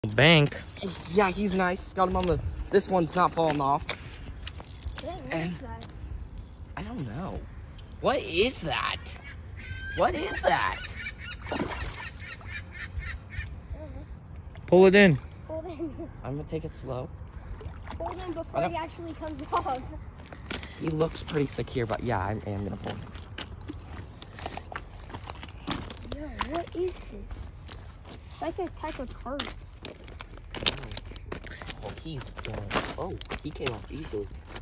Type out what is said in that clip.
Bank. Yeah, he's nice. Got him on the. This one's not falling off. What is that? I don't know. What is that? What is that? Pull it in. Hold in. I'm gonna take it slow. Hold in before he actually comes off. He looks pretty secure, but yeah, I am gonna pull him. Yo, what is this? It's like a type of carp. Oh, he's going. Oh, he came off easily.